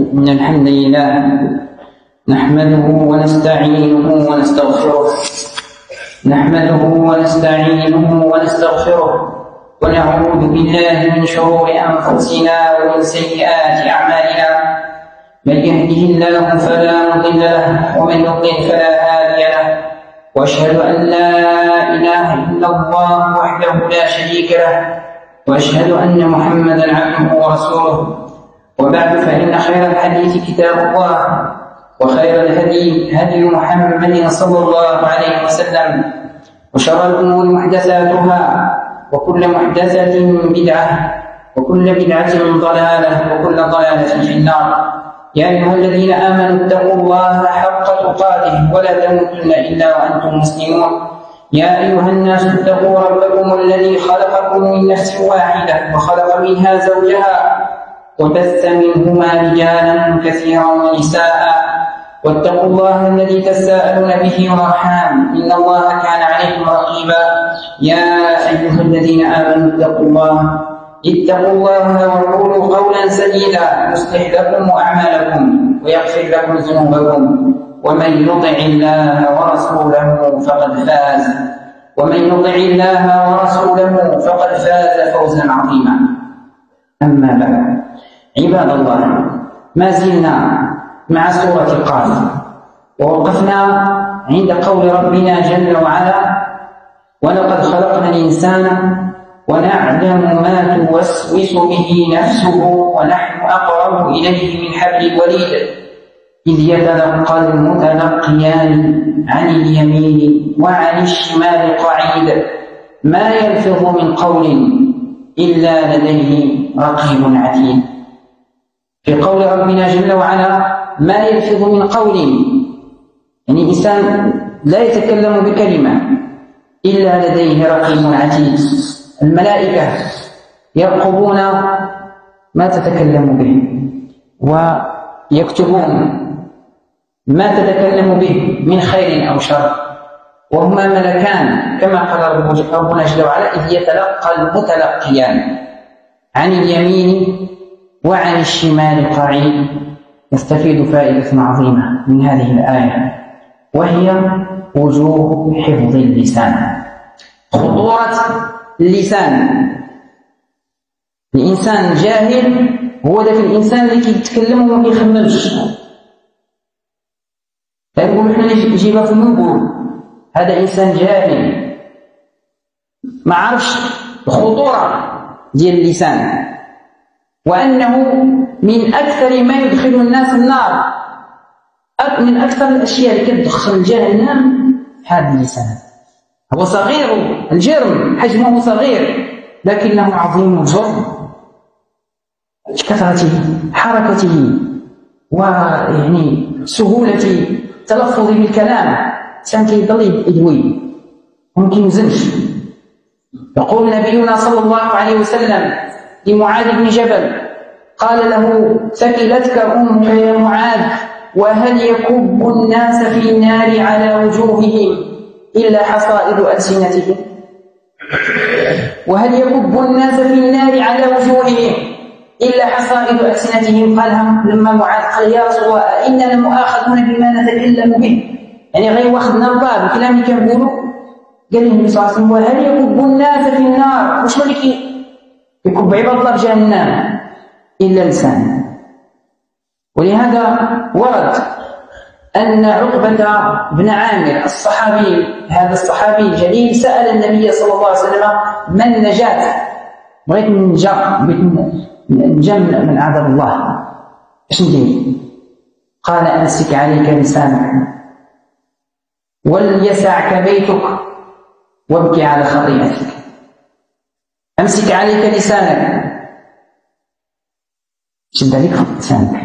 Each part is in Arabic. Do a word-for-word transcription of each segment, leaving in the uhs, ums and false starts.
إن الحمد لله نحمده ونستعينه ونستغفره نحمده ونستعينه ونستغفره ونعوذ بالله من شرور أنفسنا ومن سيئات أعمالنا. من يهده الله فلا مضل له ومن يضلل فلا هادي له، وأشهد أن لا إله إلا الله وحده لا شريك له، وأشهد أن محمدا عبده ورسوله. وبعد، فإن خير الحديث كتاب الله، وخير الهدي هدي محمد صلى الله عليه وسلم، وشر الأمور محدثاتها، وكل محدثة بدعة، وكل بدعة ضلالة، وكل ضلالة في النار. يا أيها الذين آمنوا اتقوا الله حق تقاته ولا تموتن إلا وأنتم مسلمون. يا أيها الناس اتقوا ربكم الذي خلقكم من نفس واحدة وخلق منها زوجها وبث منهما رجالا كثيرا ونساء، واتقوا الله الذي تساءلون به والأرحام، إن الله كان عليكم رقيبا. يا أيها الذين آمنوا اتقوا الله اتقوا الله وقولوا قولا سديدا يصلح لكم أعمالكم ويغفر لكم ذنوبكم، ومن يطع الله ورسوله فقد فاز ومن يطع الله ورسوله فقد فاز فوزا عظيما. أما بعد، عباد الله، ما زلنا مع سورة قاف، ووقفنا عند قول ربنا جل وعلا: ولقد خلقنا الإنسان ونعلم ما توسوس به نفسه ونحن أقرب إليه من حبل الوريد إذ يتلقى المتلقيان عن اليمين وعن الشمال قعيد ما يلفظ من قول إلا لديه رقيب عتيد. في قول ربنا جل وعلا: ما يلفظ من قول، يعني الإنسان لا يتكلم بكلمة إلا لديه رقيب عتيد. الملائكة يرقبون ما تتكلم به ويكتبون ما تتكلم به من خير أو شر، وهما ملكان كما قال ربنا جل وعلا: إذ يتلقى المتلقيان عن اليمين وعن الشمال قعيد. نستفيد فائدة عظيمة من هذه الآية، وهي وجوب حفظ اللسان، خطورة اللسان. الإنسان جاهل هو ذاك الإنسان اللي كيتكلم وما كيخممش، فيقول حنا نجيبها في المنقول، هذا إنسان جاهل ما عرفش الخطورة ديال اللسان، وأنه من أكثر ما يدخل الناس النار، من أكثر الأشياء اللي كتدخل جهنم هذا اللسان. هو صغير الجرم، حجمه صغير، لكنه عظيم الجرم، كثرته، حركته، ويعني سهولة التلفظ بالكلام. الإنسان كيضل يدوي وممكن يوزنش. يقول نبينا صلى الله عليه وسلم لمعاذ بن جبل، قال له: ثكلتك أمك يا معاذ، وهل يكب الناس في النار على وجوههم إلا حصائد ألسنتهم؟ وهل يكب الناس في النار على وجوههم إلا حصائد ألسنتهم؟ قالها لما معاذ قال: يا رسول الله، إننا مؤاخذون بما نتكلم به، يعني غير واخذنا الباب الكلام اللي كنقولوا. قال له النبي صلى الله عليه وسلم: وهل يكب الناس في النار؟ وشنو اللي يكب عباد الله في جهنم؟ إلا لسان. ولهذا ورد أن عقبة بن عامر الصحابي، هذا الصحابي الجليل، سأل النبي صلى الله عليه وسلم: ما النجاة؟ بغيت ننجى، بغيت ننجى من عذاب الله، اش ندير؟ قال: أمسك عليك لسانك وليسعك بيتك وابكي على خطيئتك. أمسك عليك لسانك، شد عليك لسانك،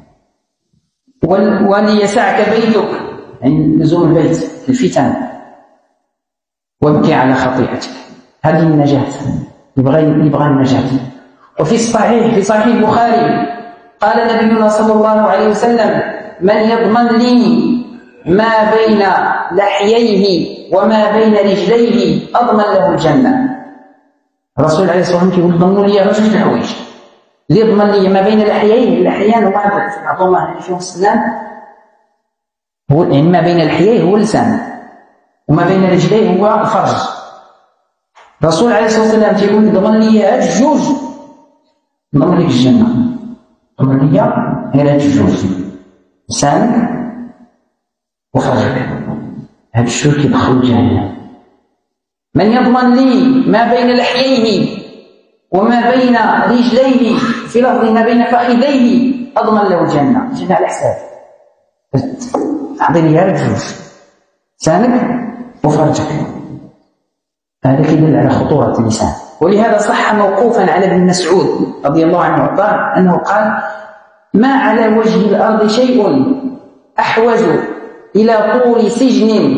وليسعك بيتك، يعني لزوم البيت، الفتن، وابكي على خطيئتك. هذه النجاة، يبغى يبغى النجاة. وفي الصحيح، في صحيح البخاري، قال نبينا صلى الله عليه وسلم: من يضمن لي ما بين لحييه وما بين رجليه أضمن له الجنة. الرسول عليه الصلاة والسلام يقول: ضمنوا لي غير جوج الحوايج، اللي يضمن لي ما بين الحيين، الحيان هو عبد الله عليه السلام، هو يعني ما بين الحيين هو اللسان، وما بين رجليه هو الفرج. الرسول عليه الصلاه والسلام تيقول ضمن لي هاد الجوج ضمن لك الجنه، ضمن لي غير هاد الجوج، لسانك وفرجك، هاد الجوج كيدخلوا جهنم. من يضمن لي ما بين لحييه وما بين رجليه، في لفظ ما بين فخذيه، اضمن له الجنه، الجنه على حساب اعطيني غير الجوج، لسانك وفرجك. هذا كيدل على خطورة اللسان. ولهذا صح موقوفا على ابن مسعود رضي الله عنه وارضاه أنه قال: ما على وجه الأرض شيء أحوج إلى طول سجن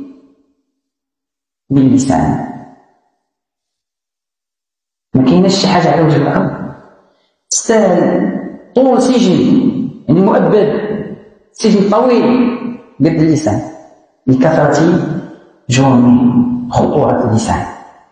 باللسان. ما كاينش شي حاجة على وجه الأرض تستاهل طول سجن، يعني مؤبد، سجن طويل قد اللسان، لكثرة جرمه، خطورة اللسان.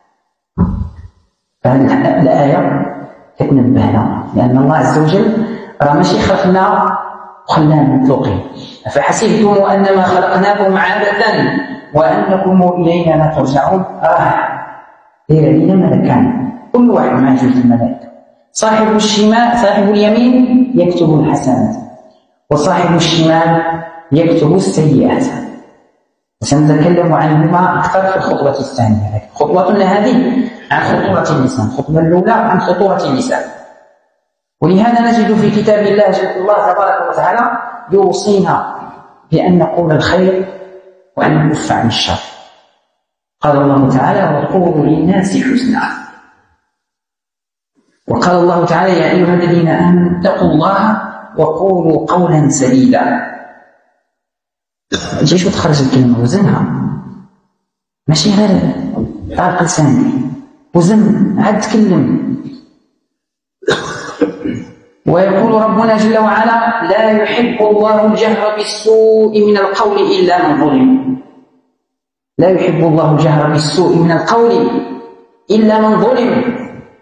فهذه الآية كتنبهنا، لأن الله عز وجل راه ماشي خلقنا وخلانا مخلوقين. أفحسبتم أنما خلقناكم عبثا وأنكم إلينا لا ترجعون؟ راه داير علينا ملكان، كل واحد مع جوج الملائكة. صاحب الشمال صاحب اليمين يكتب الحسنات، وصاحب الشمال يكتب السيئات. سنتكلم عنهما أكثر في الخطوة الثانية. خطوتنا هذه عن خطورة اللسان، الخطوة الأولى عن خطورة اللسان. ولهذا نجد في كتاب الله الله تبارك وتعالى يوصينا بأن نقول الخير وأن نكف عن الشر. قال الله تعالى: وقولوا للناس حسنا. وقال الله تعالى: يا أيها الذين آمنوا اتقوا الله وقولوا قولا سديدا. جيش تخرج الكلمة وزنها، ماشي غير طارق لسانك، وزن عاد تكلم. ويقول ربنا جل وعلا: لا يحب الله الجهر بالسوء من القول إلا من ظلم. لا يحب الله الجهر بالسوء من القول إلا من ظلم.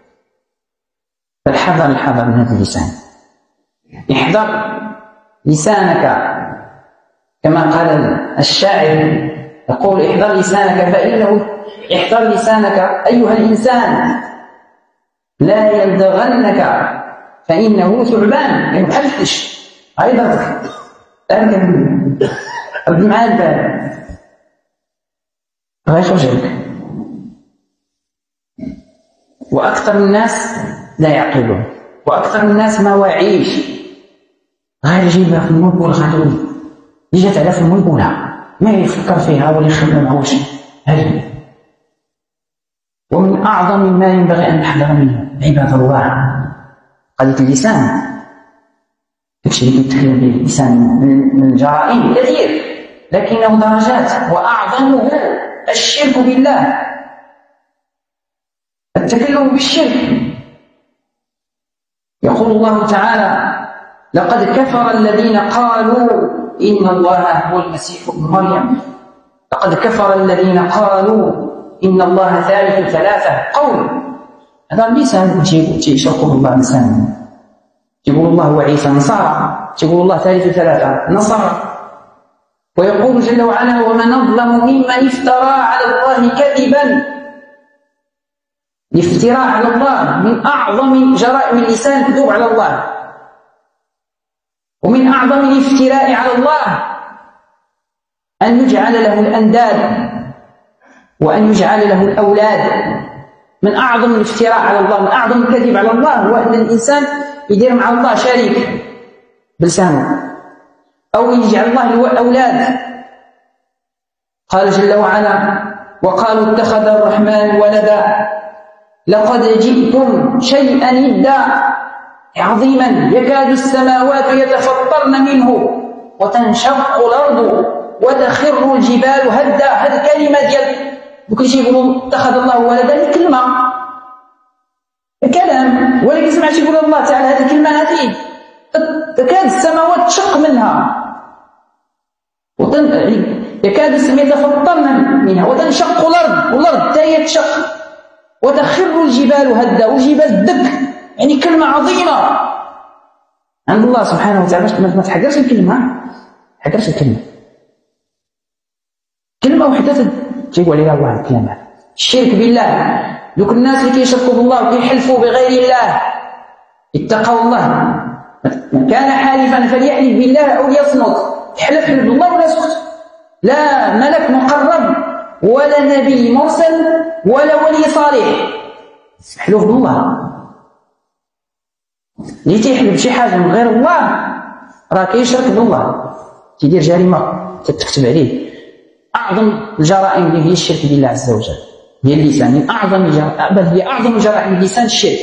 فالحذر الحذر من هذا اللسان. احذر لسانك، كما قال الشاعر يقول: احذر لسانك فإنه احذر لسانك أيها الإنسان لا يلدغنك فإنه ثعبان. يعني محلتش عيضتك لكن قبل معاه البال غيخرجك. وأكثر الناس لا يعقلون، وأكثر الناس ما واعيش، غير يجيبها في الملك والغدو، اللي جات على في الملك ولا ما يفكر فيها ولا يخمم معوش. هذه ومن أعظم ما ينبغي أن نحذر منه عباد الله قضية اللسان. داكشي اللي كنتكلم به اللسان من الجرائم كثير، لكنه درجات، وأعظمه الشرك بالله، التكلم بالشرك. يقول الله تعالى: لقد كفر الذين قالوا إن الله هو المسيح ابن مريم. لقد كفر الذين قالوا إن الله ثالث ثلاثة. قول هذا اللسان يشركه الله لسانه، يقول الله هو عيسى نصارى، يقول الله ثالث ثلاثة نصارى. ويقول جل وعلا: ومن أظلم ممن افترى على الله كذبا. الافتراء على الله من أعظم جرائم اللسان، الكذوب على الله. ومن أعظم الافتراء على الله أن يجعل له الأنداد وأن يجعل له الأولاد. من أعظم الافتراء على الله، من أعظم الكذب على الله هو أن الإنسان يدير مع الله شريك بلسانه، أو يجعل الله له أولاد. قال جل وعلا: وقالوا اتخذ الرحمن ولدا لقد جئتم شيئا إدا عظيما يكاد السماوات يتفطرن منه وتنشق الأرض وتخر الجبال هدا. هذه الكلمة ديال دوك اللي يقولوا اتخذ الله ولدا، كلمة كلام، ولكن سمعت يقول الله تعالى هذه الكلمة هذه تكاد السماوات تشق منها، وتن... يكاد السماء يتفطرن منها وتنشق الأرض، والأرض حتى هي تشق، وتخر الجبال هدا، والجبال دك يعني كلمة عظيمة عند الله سبحانه وتعالى. ما تحقرش الكلمة، ما تحقرش الكلمة. كلمة وحدة تيقول عليها الله الكلام هذا. الشرك بالله، دوك الناس اللي كيشركوا بالله وكيحلفوا بغير الله اتقوا الله. من كان حالفا فليحلف بالله أو ليصمت. يحلف حلف بالله ولا يسكت. لا ملك مقرب ولا نبي مرسل ولا ولي صالح، يحلف بالله. اللي تيحلف بشي حاجة من غير الله راه كيشرك بالله، تيدير جريمة تتكتب عليه. أعظم الجرائم اللي هي الشرك بالله عز وجل، هي اللسان. من أعظم الجرائم، بل هي أعظم جرائم اللسان الشرك.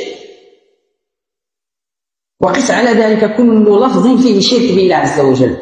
وقس على ذلك كل لفظ فيه شرك بالله عز وجل.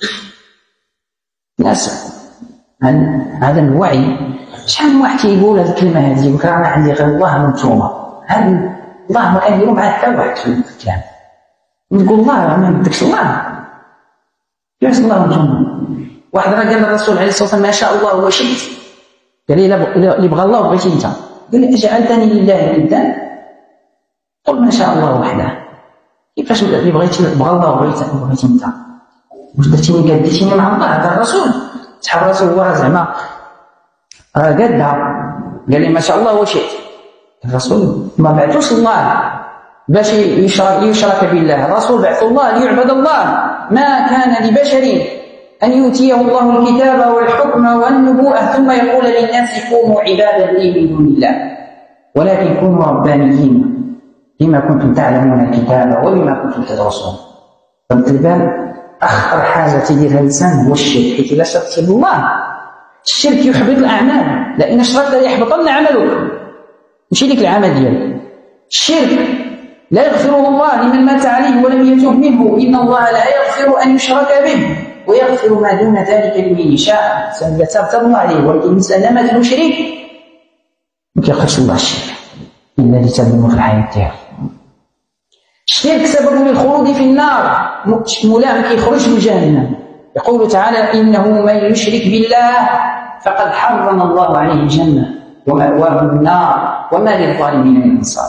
الناس هذا الوعي، شحال من واحد تيقول هذه الكلمة هذه يقول أنا عندي غير الله منتومة، هذا الله ما كنديرو معاه حتى واحد في الكلام. نقول الله ما بدكش الله، كيفاش الله منتومة؟ واحد راه قال للرسول عليه الصلاة والسلام ما شاء الله وشئت، قال لي اللي بغى الله بغيتي انت، قال لي اجعلتني لله ندا؟ قل ما شاء الله وحده. كيفاش اللي بغيتي بغى الله وبغيتي انت؟ واش درتيني قاديتيني مع الله؟ هذا الرسول صحاب الرسول هو راه زعما راه قادها، قال لي ما شاء الله وشئت. الرسول ما بعثوش الله باش يشرك, يشرك بالله، الرسول بعث الله ليعبد الله. ما كان لبشر أن يؤتيه الله الكتاب والحكم والنبوءة ثم يقول للناس كونوا عبادا لي من دون الله، ولكن كونوا ربانيين بما كنتم تعلمون الكتاب وبما كنتم تدرسون. فبالتالي أخطر حاجة تديرها الإنسان هو الشرك، حيث إذا شركت بالله الشرك يحبط الأعمال، لأن أشركت ليحبطن عملك، ماشي ديك العمل ديالك. الشرك لا يغفره الله لمن مات عليه ولم يتوب منه، إن الله لا يغفر أن يشرك به ويغفر ما دون ذلك لمن يشاء. إذا تاب الله عليه، ولكن الإنسان مات مشرك ما كيغفرش الله الشرك إلا اللي تاب منه في الحياة ديالو. الشرك سبب للخلود في النار، مولاه كيخرج من جهنم. يقول تعالى إنه من يشرك بالله فقد حرم الله عليه الجنة ومأواه النار وما للظالمين من أنصار.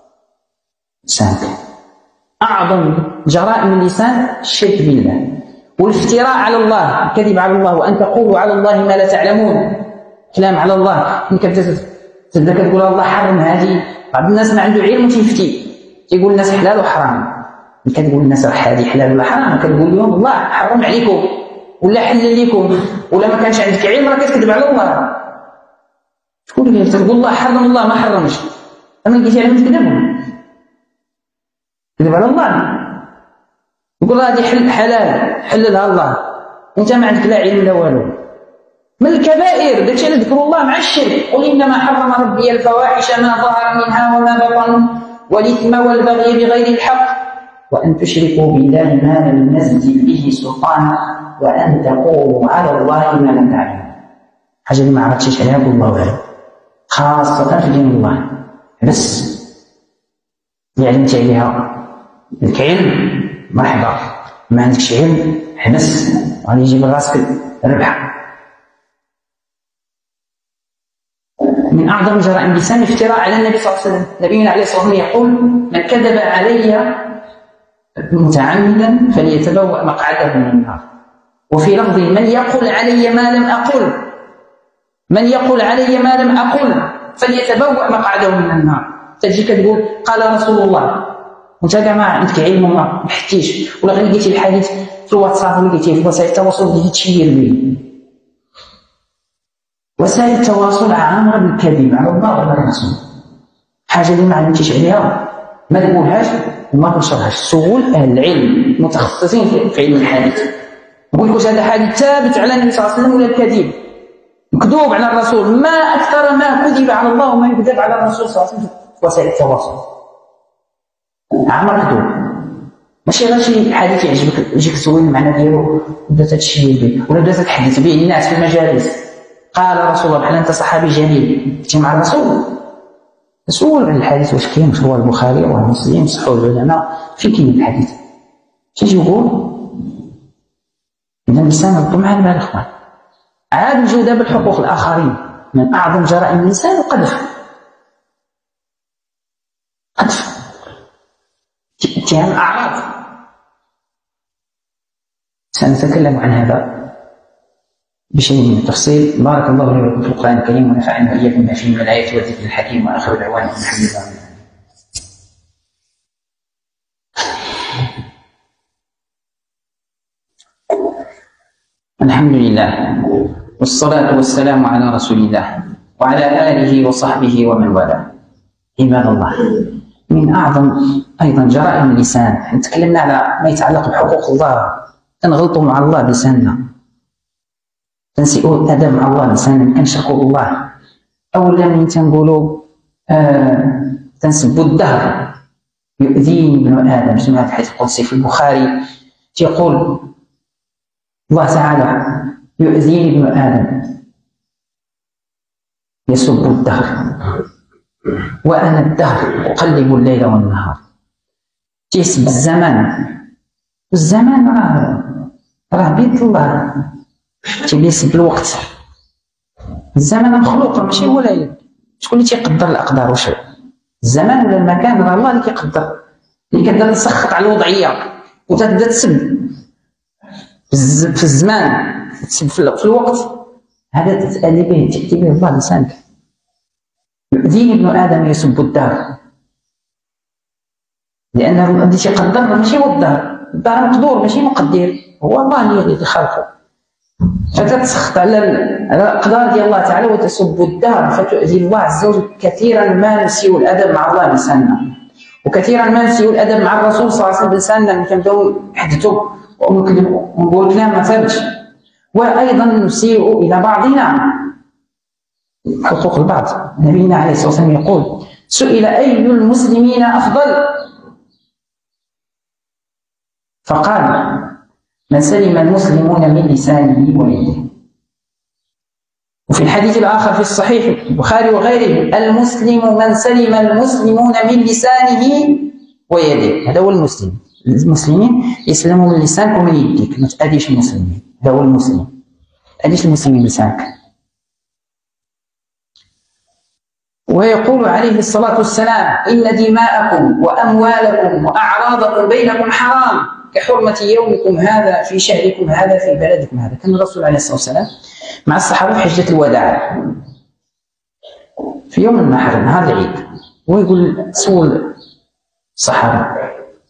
أعظم جرائم اللسان الشرك بالله والافتراء على الله، الكذب على الله، وأن تقولوا على الله ما لا تعلمون. كلام على الله، إنك تبدأ تقول الله حرم هذه. بعض الناس ما عنده علم تيفتي، تيقول الناس حلال وحرام. كتقول الناس هذه حلال ولا حرام، كتقول لهم الله حرم عليكم ولا حلل لكم، ولا ما كانش عندك علم راه كتكذب على الله. شكون اللي تقول الله حرم الله ما حرمش؟ أما لقيتي علم تكذب تكذب على الله. يقول هذه حل حلال حللها الله، وانت ما عندك لا علم لا والو. من الكبائر داكشي على ذكر الله مع الشرك. قل انما حرم ربي الفواحش ما ظهر منها وما بطن والاثم والبغي بغير الحق وان تشركوا بالله ما لم ينزل به سلطانا وان تقولوا على الله ما لم تعلموا. حاجه اللي ما عرفتيش عليها قول الله اعلم، خاصه في دين الله. بس اللي علمتي عليها عندك علم مرحبا، ما عندكش علم حبس، غادي يجيب راسك ربح. من أعظم جرائم اللسان الافتراء على النبي صلى الله عليه وسلم. نبينا عليه الصلاة والسلام يقول من كذب علي متعمدا فليتبوأ مقعده من النار. وفي لفظ من يقول علي ما لم أقل، من يقول علي ما لم أقل فليتبوأ مقعده من النار. تجي كتقول قال رسول الله وانت كاع ما عندك علم وما حتيش، ولا غير لقيتي الحديث في الواتساب ولا لقيتيه في وسائل التواصل اللي تشير به. وسائل التواصل عامره بالكذب على الله وعلى الرسول. حاجه اللي ما علمتيش عليها ما تقولهاش وما تنشرهاش. سول اهل العلم متخصصين في علم الحديث، نقول لك واش هذا حديث ثابت على النبي صلى الله عليه وسلم ولا الكذب مكذوب على الرسول. ما اكثر ما كذب على الله وما يكذب على الرسول صلى الله عليه وسلم في وسائل التواصل. عمر كذوب، ماشي غير شي حديث يعجبك يجيك زوين المعنى ديالو وبدات تشير به ولا بدات تحدث به الناس في المجالس. قال رسول الله بحال انت صحابي جليل كنتي مع الرسول، سول عن الحديث واش كاين، واش هو البخاري ولا مسلم صحوا العلماء في كاين الحديث. تيجي يقول ان الانسان يضم على البال اخوان. عاد نجيو دابا بحقوق الاخرين. من اعظم جرائم الانسان القذف. قذف اتهام الأعراض. سنتكلم عن هذا بشيء من التفصيل. بارك الله لي ولكم في القرآن الكريم ونفعني وإياكم بما فيه من الآيات والذكر الحكيم، وآخر دعوانا الحمد لله. الحمد لله والصلاة والسلام على رسول الله وعلى آله وصحبه ومن والاه. عباد الله، من أعظم أيضا جرائم اللسان، نتكلمنا على ما يتعلق بحقوق الله، تنغلطوا مع الله بلساننا، تنسيئوا الأدب مع الله بلساننا، كنشركوا الله، أولا من تنقولوا آه تنسبوا الدهر. يؤذيني ابن آدم، سمعت الحديث القدسي في البخاري يقول الله تعالى: يؤذيني ابن آدم يسب الدهر وأنا الدهر أقلب الليل والنهار. تيسب الزمان، والزمان راه راه بيد الله، تيبدا يسب الوقت. الزمان مخلوق ماشي هو اللي شكون اللي تيقدر الأقدار؟ واش الزمان ولا المكان؟ راه الله اللي كيقدر، اللي كتبدا تسخط على الوضعية وتبدا تسب في الزمان، تسب في الوقت. هذا تتأذي به، تأتي به الله لسانك. يؤذيني ابن آدم يسب الدهر، لأنه الذي تيقدر ماشي هو الدهر، الدهر مقدور ماشي مقدر، هو الله اللي خلقه. فتتسخط على الأقدار ديال الله تعالى وتسب الدهر، فتؤذي الله عز وجل. كثيرا ما نسيء الأدب مع الله بلساننا، وكثيرا ما نسيء الأدب مع الرسول صلى الله عليه وسلم بلساننا. ملي كنبداو نحدثوا ونقول كلام ما ثابتش، وأيضا نسيء إلى بعضنا حقوق البعض. نبينا عليه الصلاة والسلام يقول: سئل أي المسلمين أفضل؟ فقال: من سلم المسلمون من لسانه ويده. وفي الحديث الآخر في الصحيح البخاري وغيره: المسلم من سلم المسلمون من لسانه ويده. هذا هو المسلم. المسلمين يسلموا من لسانك ومن يديك، ما تأذيش المسلمين. هذا هو المسلم، ما تأذيش المسلمين بلسانك. ويقول عليه الصلاة والسلام: إن دماءكم وأموالكم وأعراضكم بينكم حرام كحرمة يومكم هذا في شهركم هذا في بلدكم هذا. كان الرسول عليه الصلاة والسلام مع الصحابة في حجة الوداع في يوم النحر، نهار العيد، ويقول سول الصحابة: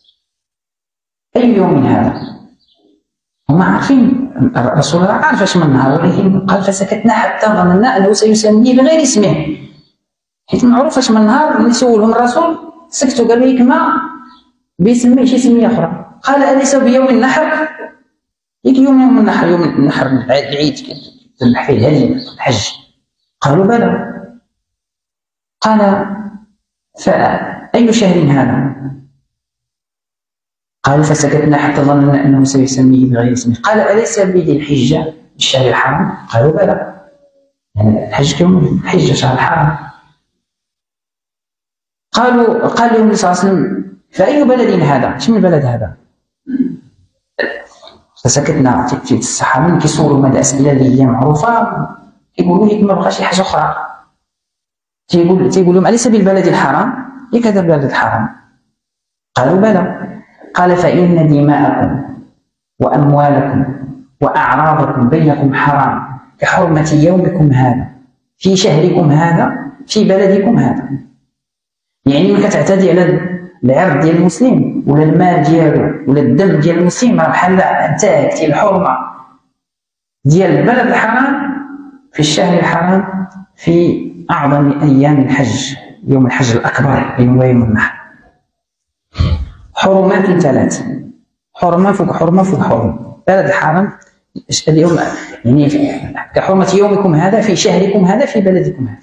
أي يوم هذا؟ هم عارفين، الرسول عارف اش من النهار، ولكن قال: فسكتنا حتى ظننا أنه سيسميه بغير اسمه، حيث معروف اش من النهار. اللي سولهم الرسول سكتوا، قالوا لك ما بيسميه شي سميه اخرى. قال: أليس بيوم النحر؟ يك يوم يوم النحر، يوم النحر العيد تذبح فيه الهدي الحج. قالوا: بلى. قال: فأي شهر هذا؟ قالوا: فسكتنا حتى ظننا أنه سيسميه بغير اسمه. قال: أليس بذي الحجة الشهر الحرام؟ قالوا: بلى. يعني الحج يوم الحجة شهر الحرام. قالوا قال لهم صلى الله عليه وسلم: فأي بلد هذا؟ شنو البلد هذا؟ فسكتنا. في الصحابة كيصوروا من الأسئلة اللي هي معروفة، يقولوا لك ما بقاش شي حاجة أخرى. تيقول تيقول لهم: أليس بالبلد الحرام؟ ياك هذا البلد الحرام؟ قالوا: بلى. قال: فإن دماءكم وأموالكم وأعراضكم بينكم حرام كحرمة يومكم هذا في شهركم هذا في بلدكم هذا. يعني ما كتعتدي على العرض ديال المسلم ولا المال ديالو ولا الدم ديال المسلم، راه بحال انتهكتي الحرمة ديال البلد الحرام في الشهر الحرام في أعظم أيام الحج، يوم الحج الأكبر، يوم يوم النحر. حرمات ثلاث، حرمة فوق حرمة فوق حرمة. بلد الحرام اليوم يعني كحرمة يومكم هذا في شهركم هذا في بلدكم هذا،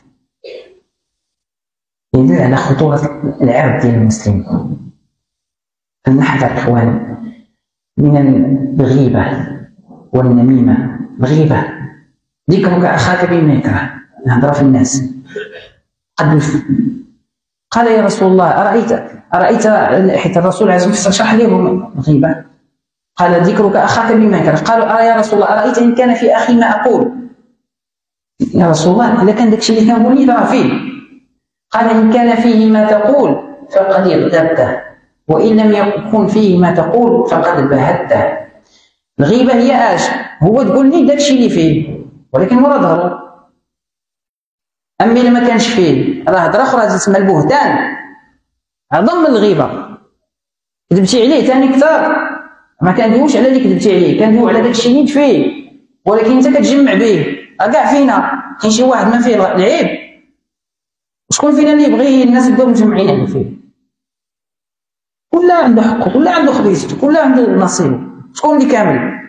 يدل على خطورة العرض ديال المسلم. فلنحذر إخوان من الغيبة والنميمة. الغيبة ذكرك أخاك بما يكره، نهضر في الناس. قد قال: يا رسول الله أرأيت أرأيت حيث الرسول عليه الصلاة والسلام شرح لهم الغيبة، قال: ذكرك أخاك بما يكره. قالوا: أرى يا رسول الله أرأيت إن كان في أخي ما أقول؟ يا رسول الله إذا كان داكشي اللي كنقول لي راه فيه. قال: إن كان فيه ما تقول فقد اغتبته. وإن لم يكن فيه ما تقول فقد بهته. الغيبة هي اش؟ هو تقول لي داكشي اللي فيه ولكن ورا ظهره. أما إلا ما كانش فيه راه هضرة أخرى تسمى البهتان، أعظم من الغيبة. كذبتي عليه ثاني كثر، ما كندويوش على اللي كذبتي عليه، كندويو على داكشي اللي فيه ولكن أنت كتجمع به. كاع فينا كاين شي واحد ما فيه العيب، شكون فينا اللي يبغي الناس يبقاو مجمعين عليه فيه؟ كل عنده حقه، كل عنده خبيزته، كل عنده نصيبه، شكون اللي كامل؟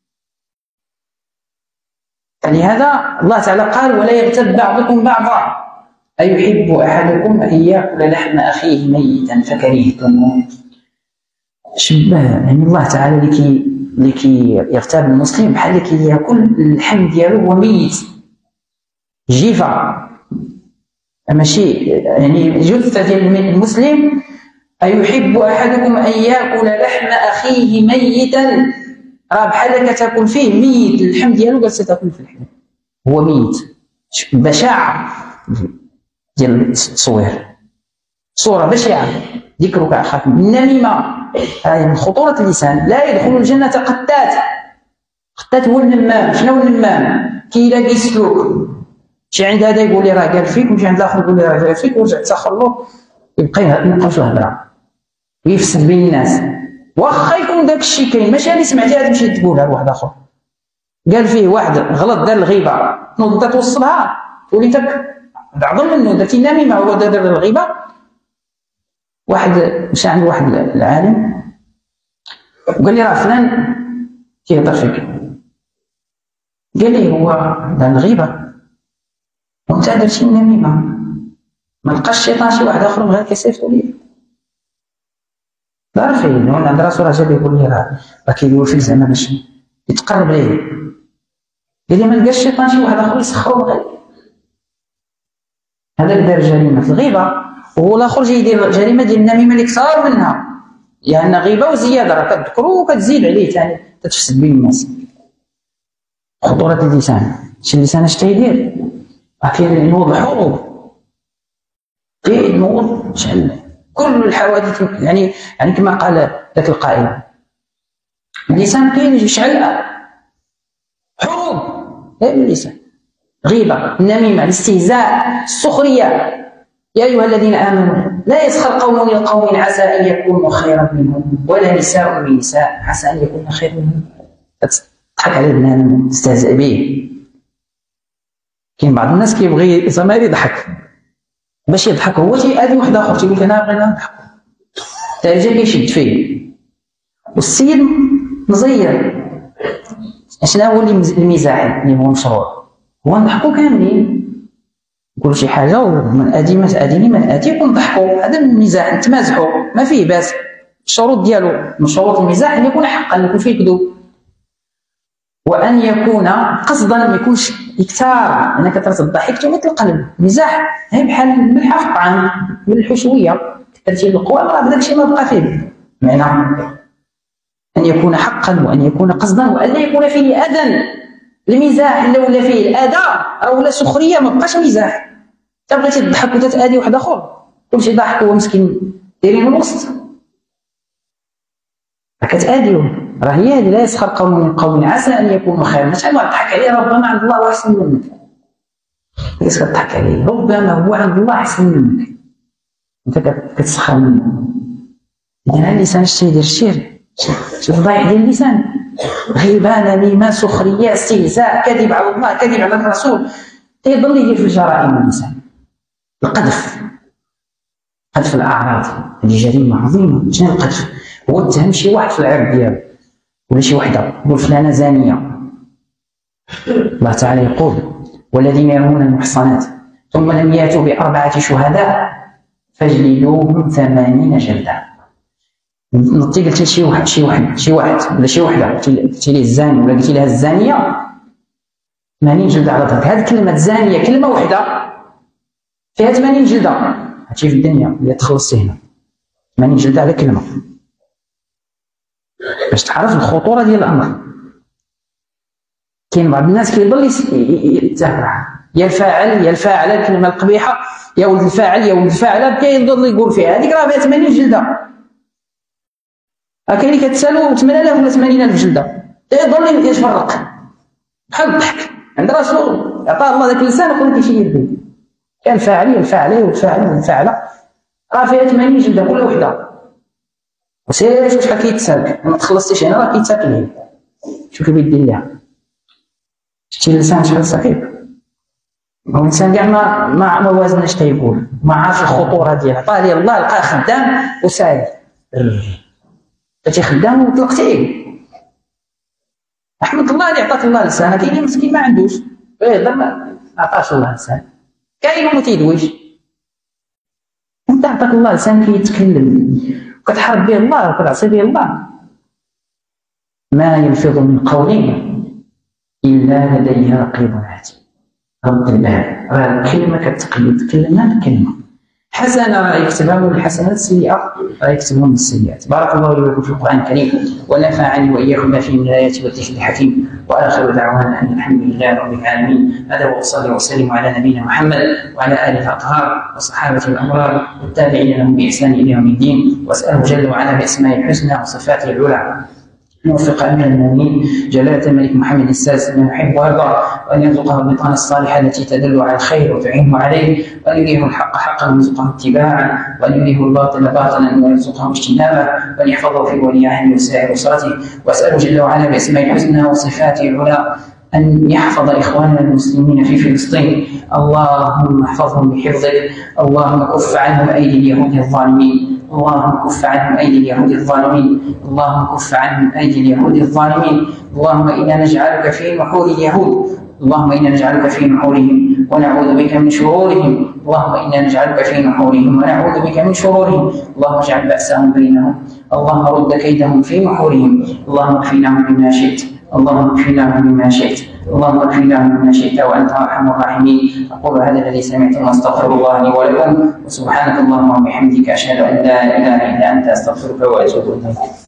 لهذا الله تعالى قال: ولا يغتب بعضكم بعضا أيحب أحدكم أن يأكل لحم أخيه ميتا فكرهتموه. شبه يعني الله تعالى لكي لكي يغتاب المسلم بحال لكي ياكل اللحم ديالو هو ميت، جيفه ماشي يعني جثه ديال المسلم. أيحب أحدكم أن يأكل لحم أخيه ميتا، راه بحال كتاكل فيه ميت، اللحم ديالو جالس تاكل في اللحم هو ميت. بشاعة ديال التصوير، صورة بشعة. ذكرك أخاك بالنميمة هذه من خطورة اللسان. لا يدخل الجنة قتات. قتات هو النمام. شنو النمام؟ كيلاقي سلوك، شي عند هذا يقول لي راه قال فيك، ومشي عند الاخر يقول لي راه قال فيك، ورجع تسخر له، يبقى ينقص الهضره ويفسد بين الناس. واخا يكون داك الشيء كاين، ماشي اللي سمعتيها تمشي تقولها لواحد اخر. قال فيه واحد غلط، دار الغيبه، تنوض توصلها تولي تك اعظم منه، درتي نميمه هو دار الغيبه. واحد مشى عند واحد العالم وقال لي راه فلان كيهضر فيك. قال لي هو دار الغيبه وانت درتي النميمه، ما لقاش الشيطان شي واحد اخر غير كيصيفطو لي. دار فيه وانا عند راسو راه جا يقول لي راه راه كيدور فيك زعما باش يتقرب ليه. قال لي ما لقاش الشيطان شي واحد اخر يسخرو غير هذاك دار جريمه الغيبه، وهو الاخر جاي يدير جريمه ديال النميمه اللي كثار منها، يعني غيبه وزياده راه كتذكرو وكتزيد عليه ثاني تتفسد بين الناس. خطوره اللسان، شي اللسان اش تيدير؟ راه كينوض حروب، كينوض شحال كل الحوادث. يعني يعني كما قال ذاك القائل: اللسان كاين يشعل حروب. غير اللسان، غيبه، النميمه، الاستهزاء، السخريه. يا ايها الذين امنوا لا يسخر قوم من قوم عسى ان يكونوا خيرا منهم ولا نساء من نساء عسى ان يكون خيرا منهم. تضحك على بنادم، تستهزئ به. كاين بعض الناس كيبغي زعما يضحك باش يضحك هو، تيأذي واحد اخر تيقول لك انا بغينا نضحك، حتى جا كيشد فيه. والسيد مزير. شنو هو المزاح اللي هو مشروع؟ هو نضحكوا كاملين، نقولوا شي حاجه ومن ادي ما تاديني من اديك ونضحكوا. هذا المزاح، نتمازحوا ما فيه باس. الشروط ديالو من شروط المزاح ان يكون حقا، يكون فيه كذوب، وان يكون قصدا، ما يكونش اكثار. انا كثرت الضحك تموت القلب. المزاح هي بحال الملح في الطعام، ملحو شويه، كثرتي القوام راه بداك الشيء ما بقى فيه معنى. ان يكون حقا وان يكون قصدا وان لا يكون فيه اذى. المزاح اللي ولا فيه الاذى او ولا سخريه ما بقاش مزاح. انت بغيتي تضحك وتتادي واحد اخر، كلشي ضاحك هو مسكين دايرين الوسط، كتاديو. راه هي هذه: لا يسخر قوم من قوم عسى ان يكونوا خيرا. ماشي انا نضحك عليه، ربما عند الله احسن منك. كيفاش كتضحك عليه؟ ربما هو عند الله احسن منك، انت كتسخر منه. اذا اللسان اش تيدير؟ الشير. شوف الضايع ديال اللسان: غيبه، نميمه، سخريه، استهزاء، كذب على الله، كذب على الرسول. تيضل يدير في الجرائم اللسان. القذف، قذف الاعراض، هذه جريمه عظيمه. شنو القذف؟ هو اتهم شي واحد في العرض ديالو ولا شي وحده، يقول فلانه زانيه. الله تعالى يقول: والذين يرمون المحصنات ثم لم ياتوا باربعه شهداء فاجلدوهم ثمانين جلده. نطي قلت لشي واحد شي واحد شي واحد ولا شي وحده، قلتي ليه الزاني ولا قلتي لها الزانيه، ثمانين جلده على ظهرك. هذه كلمه زانيه كلمه واحده فيها ثمانين جلده. هادشي في الدنيا اللي تخلصتي هنا ثمانين جلده على كلمه، باش تعرف الخطوره ديال الامر. كاين بعض الناس كيضل يتهرع، يا الفاعل يا الفاعله، الكلمه القبيحه، يا ولد الفاعل يا ولد الفاعله، كيضل يقول فيها هذيك راه فيها ثمانين جلده. كاين اللي كتسالو ثمانية آلاف ولا ثمانين ألف جلده يظل يتفرق بحال الضحك عند راسو. عطاه الله ذاك اللسان وكل كيشي يديه، كان فاعلي الفاعلي والفاعل والفاعله راه فيها ثمانين جلده كل وحده. وسير شوف شحال كيتسالك، ما تخلصتيش هنا راه كيتسالك ليه. شوف كيف يدير ليها، شتي اللسان شحال صعيب. هو الانسان كاع ما ما ما وازناش تيقول، ما عارف الخطوره ديالها. عطاه ليه الله لقاه خدام وساير انت خدام وطلقتيه. احمد الله اللي عطاك الله لسان. كاين اللي مسكين ما عندوش يهضر ما عطاش الله لسان، كاين ما تيدويش. انت عطاك الله لسان كيتكلم وكتحارب به الله وكتعصي به الله. ما يلفظ من قول الا لديه رقيب عتيد. رد البال راه الكلمه كتقلب كلمه بكلمه. حسنه راه يكتبها من الحسنات، سيئه راه يكتبها من السيئات. بارك الله لي ولكم في القران الكريم ونفعني واياكم ما فيه من الايات والذكر الحكيم. واخر دعوانا ان الحمد لله رب العالمين. هذا واصلي واسلم على نبينا محمد وعلى اله الاطهار وصحابته الامرار والتابعين لهم باحسان الى يوم الدين. واساله جل وعلا باسمائه الحسنى وصفاته العلى موفق امير المؤمنين جلاله الملك محمد السادس بن يحب ويرضى، وان يرزقه البطانه الصالحه التي تدل على الخير وتعينه عليه، وان يريه الحق حقا ويرزقه اتباعا، وان يريه الباطل باطلا ويرزقه اجتنابا، وان يحفظه في ولي عهده وسائر اسرته. واساله جل وعلا باسمائه الحسنى وصفاته العلى أن يحفظ إخواننا المسلمين في فلسطين. اللهم احفظهم بحفظك. اللهم كف عنهم أيدي اليهود الظالمين. اللهم كف عنهم أيدي اليهود الظالمين. اللهم كف عنهم أيدي اليهود الظالمين. اللهم إنا نجعلك في نحور اليهود. اللهم إنا نجعلك في نحورهم ونعوذ بك من شرورهم. اللهم إنا نجعلك في نحورهم ونعوذ بك من شرورهم. اللهم اجعل بأسهم بينهم. اللهم رد كيدهم في نحورهم. اللهم اكفناهم بما شئت. اللهم اكفناهم بما شئت. اللهم اكفناهم بما شئت وانت ارحم الراحمين. اقول هذا الذي سمعتم واستغفر الله لي ولكم، وسبحانك اللهم وبحمدك اشهد ان لا اله الا انت استغفرك واتوب اليك.